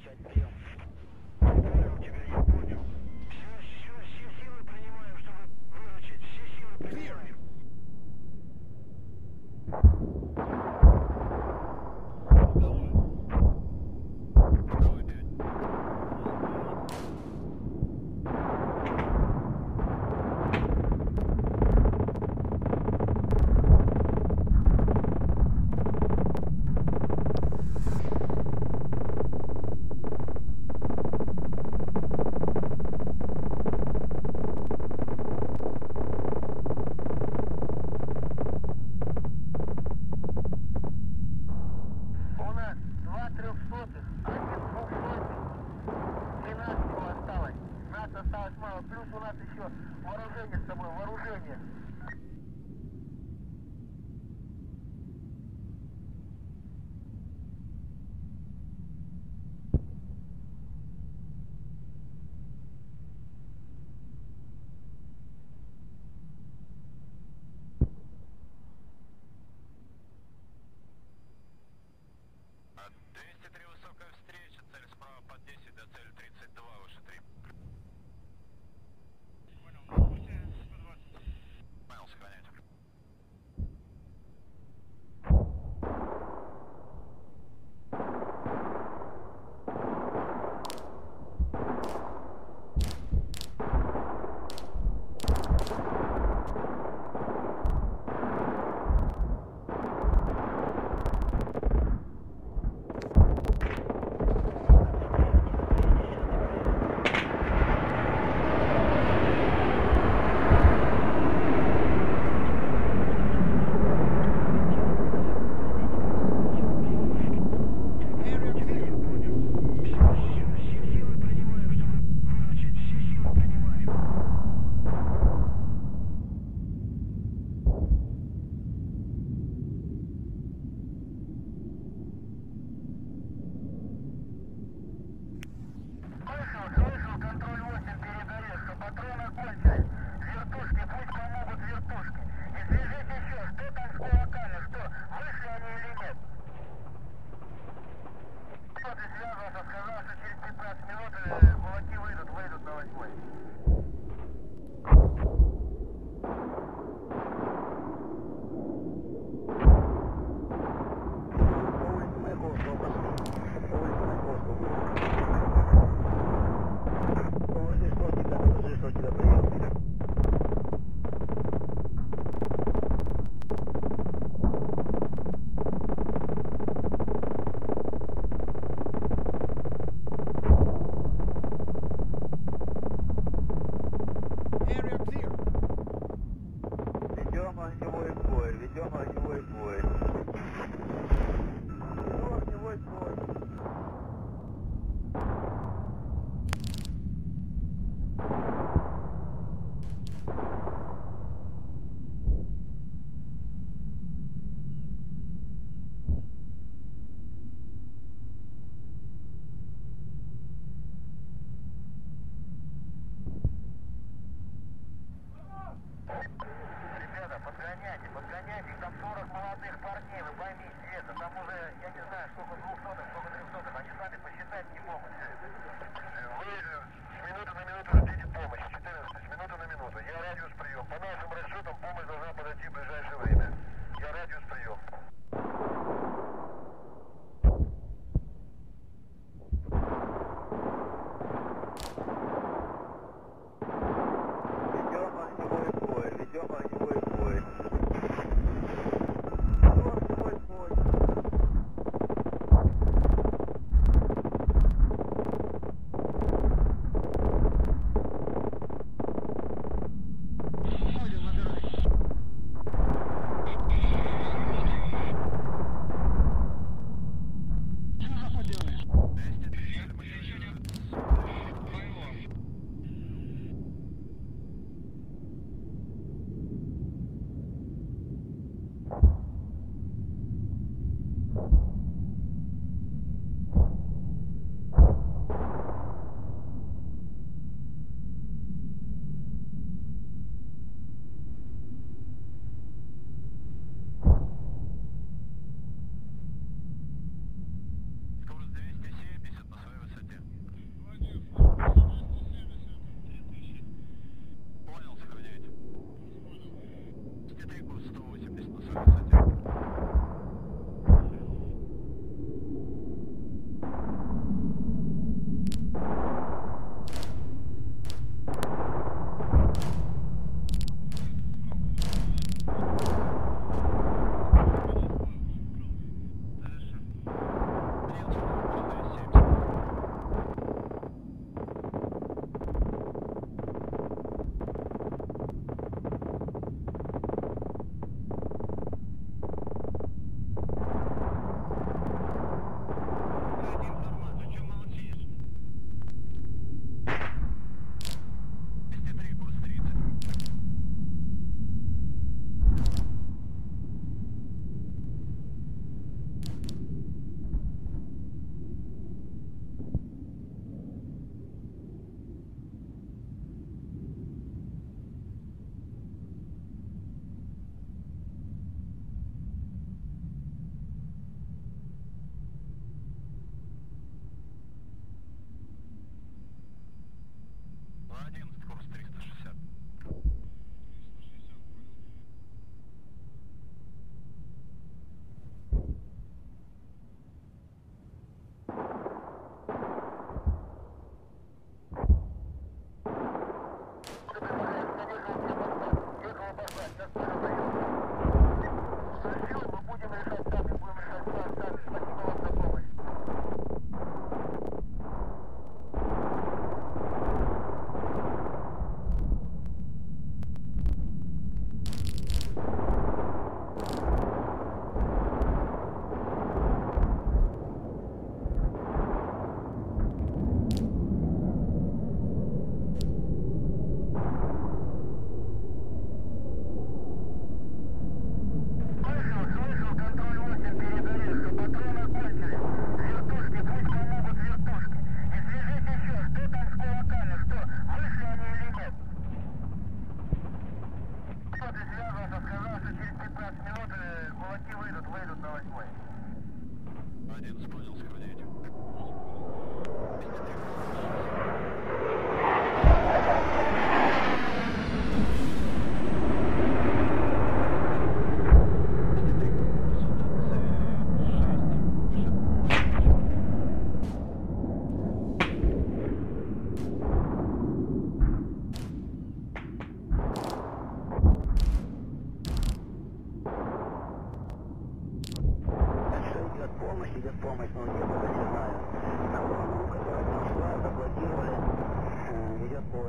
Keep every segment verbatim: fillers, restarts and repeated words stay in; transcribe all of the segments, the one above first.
Area clear.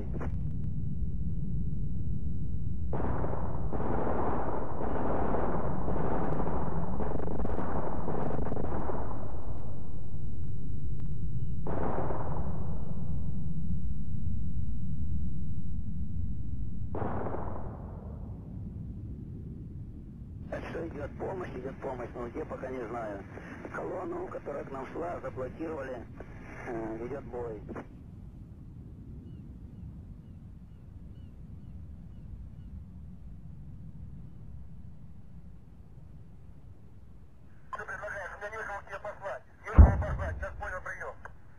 бой. Что идет помощь, идет помощь, но где пока не знаю. Колонну, которая к нам шла, заблокировали, э, идет бой. Что предлагаешь? У меня некого к тебе послать. Некого послать, сейчас понял прием.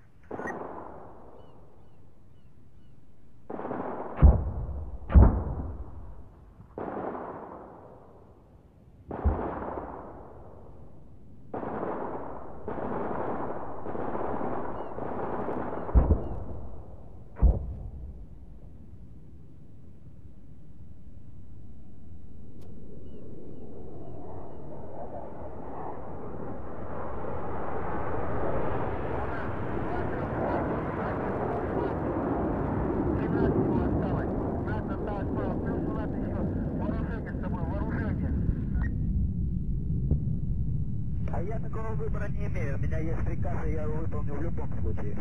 А я такого выбора не имею. У меня есть приказ, и я его выполню в любом случае.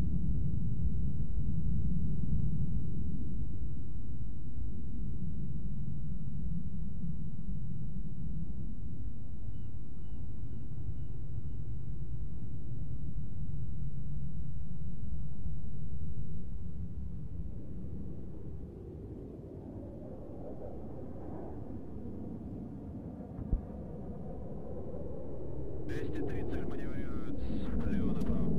двести тридцать маневрирует слева направо.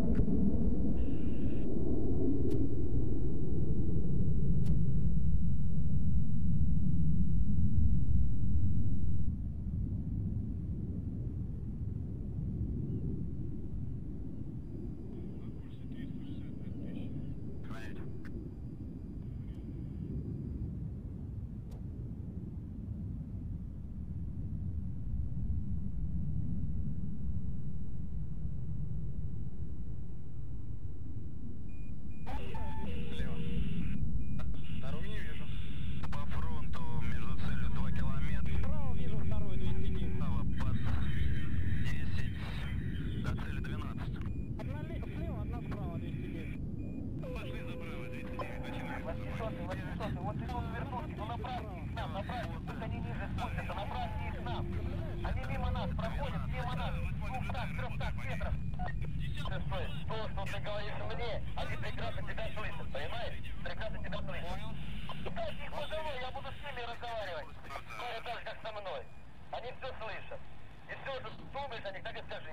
Понять. Слева. Вторую не вижу. По фронту между целью два километра. Справа вижу вторую двести девять. Справа под десять. До цели двенадцать. Одна слева, одна справа двести девять. Пошли заправа двести девять. Начинаем. восьмисотый, восьмисотый, вот идут вертушки, ну направьте их к нам, направьте, пусть они ниже спустятся, направьте их к нам. Они мимо нас проходят, мимо нас, двухстах, трехстах метров. Ты стой, то, что ты говоришь мне, они прекрасно тебя слышат, понимаешь? Прекрасно тебя слышат. Дайте их позову, я буду с ними разговаривать. Ну, так же, как со мной. Они все слышат. И все, что думаешь о них, так и скажи.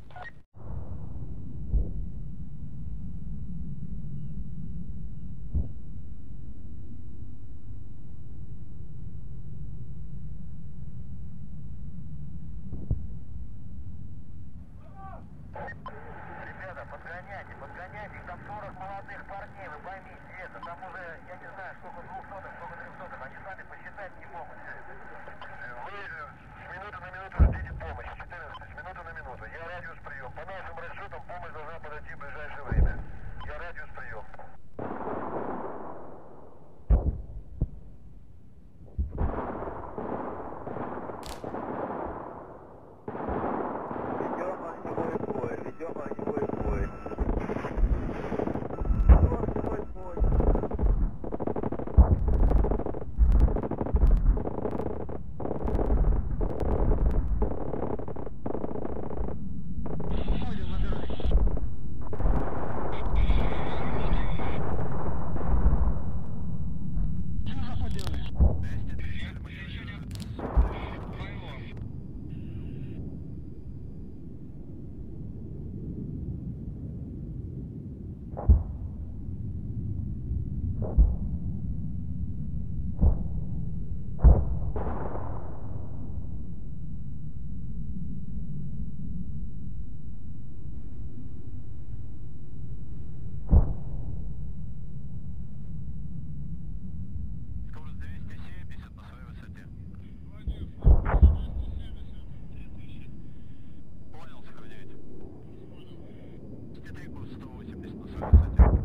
Ребята, подгоняйте, подгоняйте, там сорок молодых парней, вы поймите это, там уже, я не знаю, сколько двухсотых, сколько трехсотых, они сами посчитать не могут. Вы с минуты на минуту ждите помощи, четырнадцать, с минуты на минуту, я радиус прием, по нашим расчетам помощь должна подойти в ближайшее время, я радиус прием. Ведем огневой бой, ведем огневой бой. Огневой бой. Ходим, набирай. Что заходили? двести тридцать маневрирует слева. Скорость двести семьдесят на своей высоте. Понял, сохранять. двести три курс сто восемьдесят на своей высоте.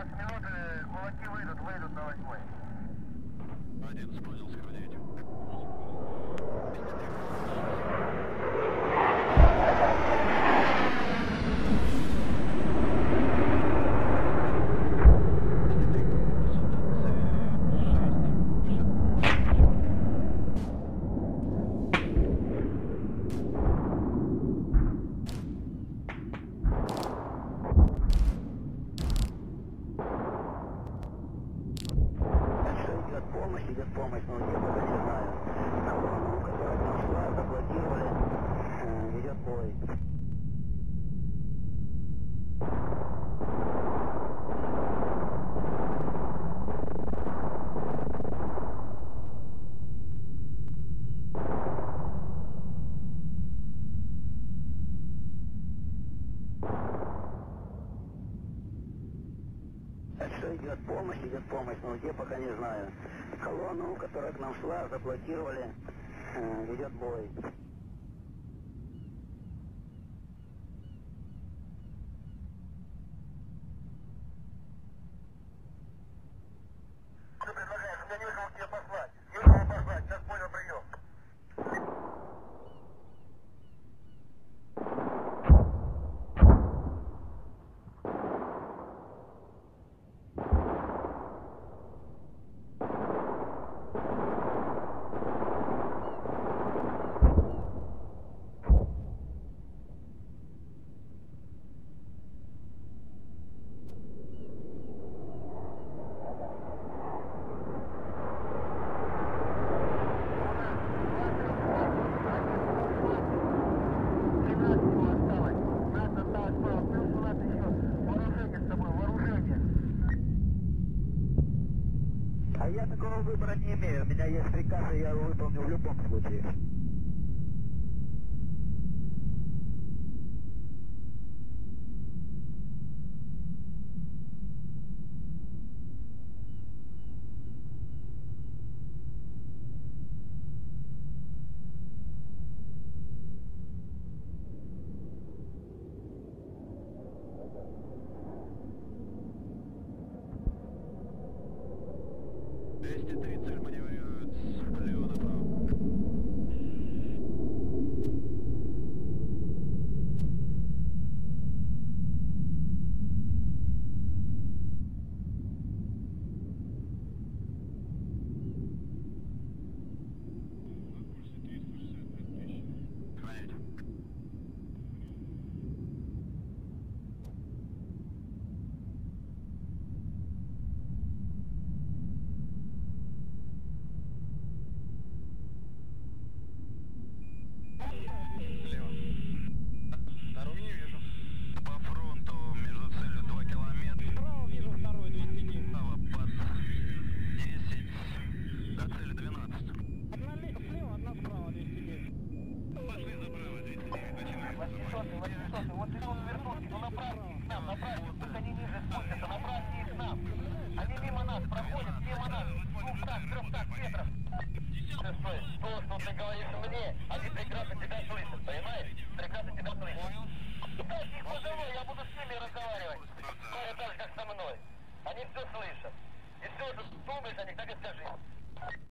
пятнадцать минут, э, кулаки выйдут, выйдут на восьмой. Один понял, сохранять. Помощь, идет помощь, но где пока не знаю. Колонну, которая к нам шла, заблокировали, э, идет бой. Что идет помощь, идет помощь, но где пока не знаю. Колонну, которая к нам шла, заблокировали, э, идет бой. Что предлагаешь? У меня некого к тебе послать. Некого послать, сейчас понял прием. А я такого выбора не имею. У меня есть приказ, и я его выполню в любом случае. двести тридцать маневрирует слева направо. Сохранять. Слева. Вторую не вижу. По фронту между целью два километра. Справа вижу вторую двести. Справа под десять. До цели двенадцать. Одна слева, одна справа двести девять. Пошли заправа двести девять. Начинаем. восьмисотый, восьмисотый, вот идут вертушки, ну направьте их к нам, направьте, пусть они ниже спустятся, направьте их к нам. Они мимо нас проходят, мимо нас, двухсот-трехсот метров. Шестой, то, что ты говоришь мне, они прекрасно тебя слышат, понимаешь? Прекрасно тебя слышат. Дайте их позову, я буду с ними разговаривать. Говорят так же, как со мной. Они все слышат. И все, что думаешь о них, так и скажи.